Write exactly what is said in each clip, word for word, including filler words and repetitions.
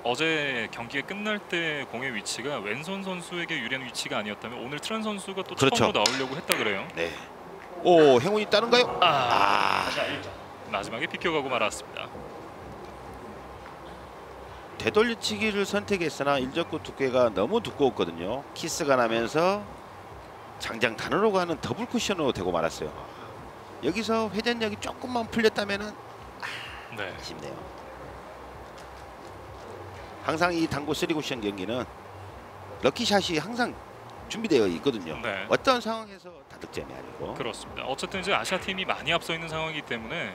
어제 경기가 끝날 때 공의 위치가 왼손 선수에게 유리한 위치가 아니었다면 오늘 트란 선수가 또 그렇죠. 처음으로 나오려고 했다 그래요. 네. 오, 행운이 따른가요? 아, 아. 마지막에 비껴가고 말았습니다. 되돌려치기를 선택했으나 일적구 두께가 너무 두꺼웠거든요. 키스가 나면서 장장 단으로 가는 더블 쿠션으로 되고 말았어요. 여기서 회전력이 조금만 풀렸다면은 아, 네. 아쉽네요. 항상 이 당구 쓰리 쿠션 경기는 럭키샷이 항상 준비되어 있거든요. 네. 어떤 상황에서 다득점이 아니고. 그렇습니다. 어쨌든 이제 아시아 팀이 많이 앞서 있는 상황이기 때문에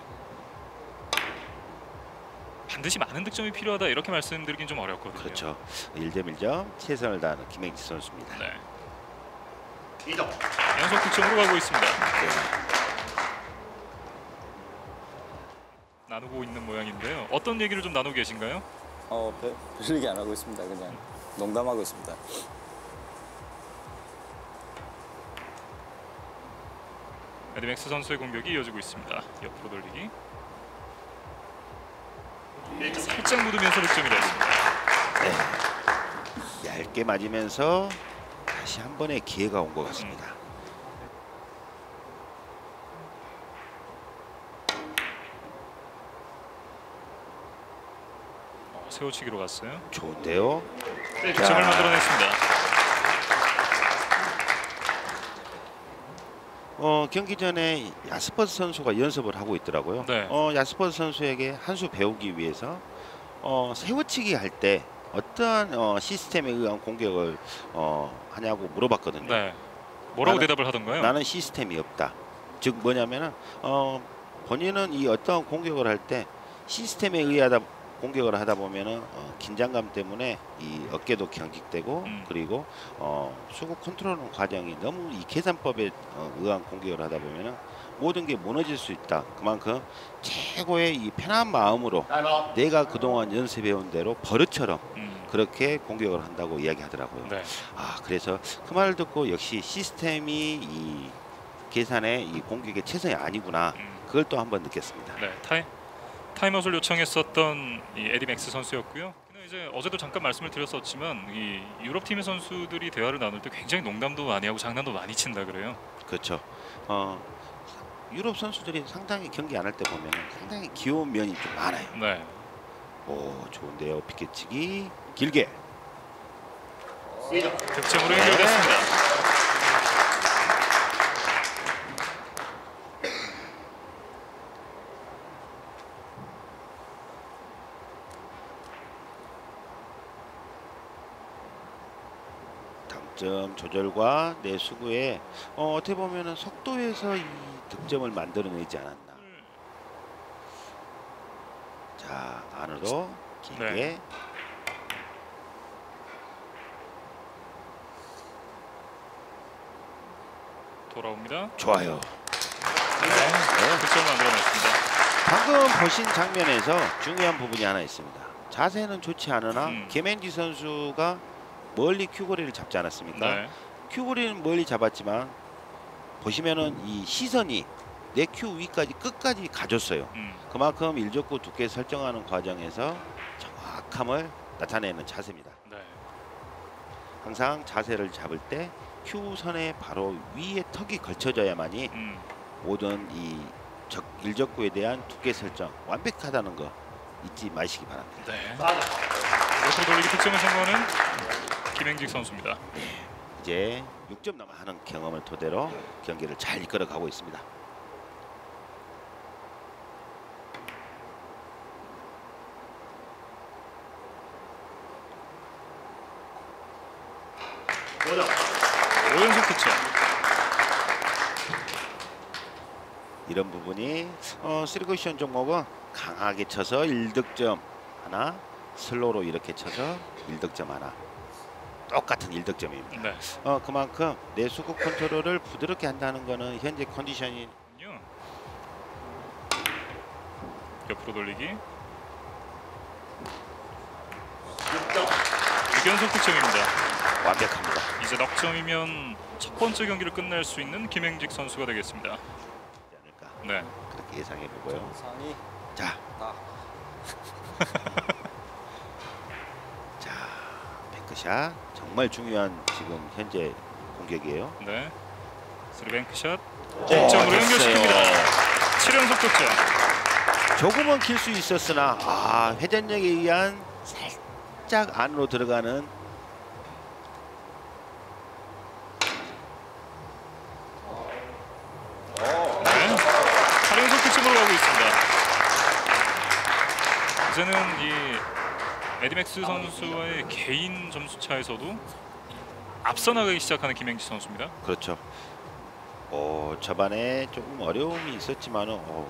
반드시 많은 득점이 필요하다 이렇게 말씀드리긴 좀 어렵거든요. 그렇죠. 일 점 일 점 최선을 다하는 김행지 선수입니다. 네. 연속 득점으로 가고 있습니다. 네. 나누고 있는 모양인데요. 어떤 얘기를 좀 나누고 계신가요? 어, 별, 별 얘기 안 하고 있습니다. 그냥 농담하고 있습니다. 에디맥스 선수의 공격이 이어지고 있습니다. 옆으로 돌리기. 살짝 묻으면서 득점이 됐습니다. 네. 얇게 맞으면서 다시 한 번의 기회가 온 것 같습니다. 음. 어, 세우치기로 갔어요. 좋은데요. 득점을 만들어냈습니다. 어, 경기 전에 야스퍼스 선수가 연습을 하고 있더라고요. 네. 어, 야스퍼스 선수에게 한 수 배우기 위해서 어, 세워치기 할 때 어떠한 어, 시스템에 의한 공격을 어, 하냐고 물어봤거든요. 네. 뭐라고 나는, 대답을 하던가요? 나는 시스템이 없다. 즉 뭐냐면은 어, 본인은 이 어떤 공격을 할 때 시스템에 의하다 공격을 하다 보면은 어, 긴장감 때문에 이 어깨도 경직되고 음. 그리고 어, 수급 컨트롤 과정이 너무 이 계산법에 어, 의한 공격을 하다 보면은 모든 게 무너질 수 있다. 그만큼 최고의 이 편한 마음으로 내가 그동안 연습해온 대로 버릇처럼 음. 그렇게 공격을 한다고 이야기하더라고요. 네. 아, 그래서 그 말을 듣고 역시 시스템이 이 계산의 이 공격의 최선이 아니구나. 음. 그걸 또 한번 느꼈습니다. 네. 타이 타임아웃을 요청했었던 이 에디맥스 선수였고요. 이제 어제도 잠깐 말씀을 드렸었지만 이 유럽 팀의 선수들이 대화를 나눌 때 굉장히 농담도 많이 하고 장난도 많이 친다 그래요. 그렇죠. 어, 유럽 선수들이 상당히 경기 안 할 때 보면 상당히 귀여운 면이 좀 많아요. 네. 오, 좋은데요. 피켓치기 길게. 득점으로 연결됐습니다. 득점 조절과 내 수구에 어, 어떻게 보면은 속도에서 이 득점을 만들어내지 않았나. 자, 안으로 길게. 네. 돌아옵니다. 좋아요. 네. 네. 득점을 만들어냈습니다. 방금 보신 장면에서 중요한 부분이 하나 있습니다. 자세는 좋지 않으나 음. 김앤지 선수가 멀리 큐거리를 잡지 않았습니까? 네. 큐거리는 멀리 잡았지만 보시면은 이 시선이 내 큐 위까지 끝까지 가줬어요. 음. 그만큼 일적구 두께 설정하는 과정에서 정확함을 나타내는 자세입니다. 네. 항상 자세를 잡을 때 큐선의 바로 위에 턱이 걸쳐져야만이 음. 모든 이 적, 일적구에 대한 두께 설정 완벽하다는 거 잊지 마시기 바랍니다. 네. 옆으로 돌리기 득점을 성공하는 김행직 선수입니다. 이제 육 점 남아 하는 경험을 토대로 경기를 잘 이끌어 가고 있습니다. 오 연속 득점. 이런 부분이 어, 쓰리 쿠션 종목은 강하게 쳐서 일 득점 하나, 슬로우로 이렇게 쳐서 일 득점 하나. 똑같은 일 득점입니다. 네. 어, 그만큼 내 수급 컨트롤을 부드럽게 한다는 거는 현재 컨디션이 옆으로 돌리기. 육 연속 득점입니다. 완벽합니다. 이제 넉 점이면 첫 번째 경기를 끝낼 수 있는 김행직 선수가 되겠습니다. 않을까 네. 그렇게 예상해 보고요. 상이 자, 다 뱅크샷 정말 중요한 지금 현재 공격이에요. 네. 쓰리뱅크샷 어, 득점으로 됐어요. 연결시킵니다. 칠 연속 득점. 조금은 길 수 있었으나 아, 회전력에 의한 살짝 안으로 들어가는 네. 팔 연속 득점으로 가고 있습니다. 이제는 이 에디맥스 선수와의 개인 점수 차에서도 앞서 나가기 시작하는 김행지 선수입니다. 그렇죠. 어, 초반에 조금 어려움이 있었지만은 어,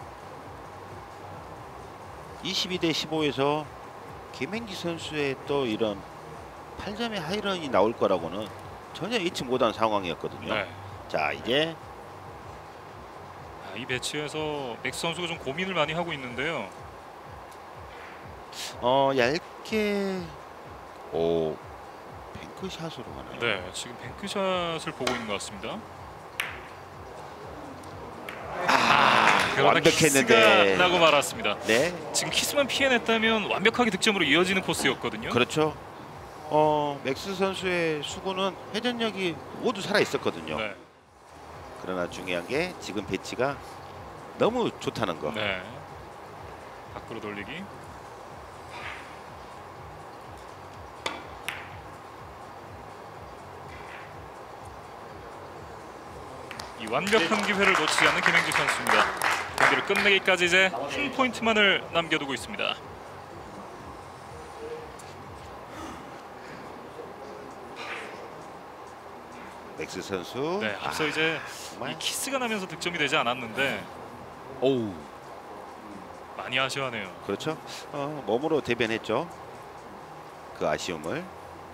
이십이 대 십오에서 김행지 선수의 또 이런 팔 점의 하이런이 나올 거라고는 전혀 예측 못한 상황이었거든요. 네. 자, 이제 아, 이 배치에서 맥스 선수가 좀 고민을 많이 하고 있는데요. 어, 얇게 오 뱅크샷으로 가나요? 네, 지금 뱅크샷을 보고 있는 것 같습니다. 아, 그러나 완벽했는데. 키스가 나고 말았습니다. 네, 지금 키스만 피해냈다면 완벽하게 득점으로 이어지는 코스였거든요. 그렇죠. 어, 맥스 선수의 수구는 회전력이 모두 살아 있었거든요. 네, 그러나 중요한 게 지금 배치가 너무 좋다는 거. 네. 밖으로 돌리기. 이 완벽한 기회를 놓치지 않는 김행지 선수입니다. 경기를 끝내기까지 이제 한 포인트만을 남겨두고 있습니다. 맥스 선수. 네, 앞서 아, 이제 정말. 이 키스가 나면서 득점이 되지 않았는데 오우, 많이 아쉬워하네요. 그렇죠. 어, 몸으로 대변했죠. 그 아쉬움을.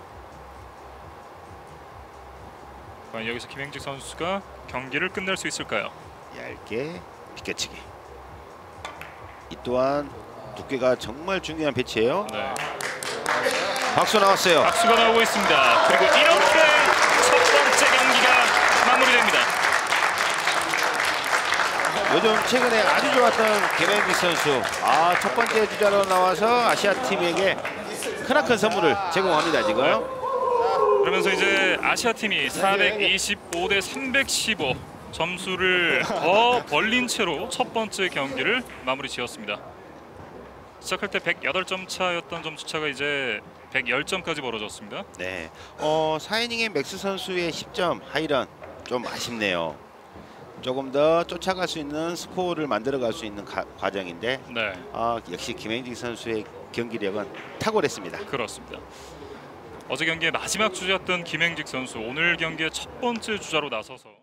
과연 여기서 김행지 선수가 경기를 끝낼 수 있을까요? 얇게 비껴치기. 이 또한 두께가 정말 중요한 배치예요. 네, 박수 나왔어요. 박수가 나오고 있습니다. 그리고 이렇게 첫 번째 경기가 마무리됩니다. 요즘 최근에 아주 좋았던 김행기 선수. 아, 첫 번째 주자로 나와서 아시아 팀에게 크나큰 선물을 제공합니다 지금. 그러면서 이제 아시아 팀이 사백이십오 대 삼백십오 점수를 더 벌린 채로 첫 번째 경기를 마무리 지었습니다. 시작할 때 백여덟 점 차였던 점수 차가 이제 백십 점까지 벌어졌습니다. 네. 어, 사 이닝의 맥스 선수의 십 점 하이런 좀 아쉽네요. 조금 더 쫓아갈 수 있는 스코어를 만들어갈 수 있는 가, 과정인데 네, 아, 역시 김행직 선수의 경기력은 탁월했습니다. 그렇습니다. 어제 경기의 마지막 주자였던 김행직 선수 오늘 경기의 첫 번째 주자로 나서서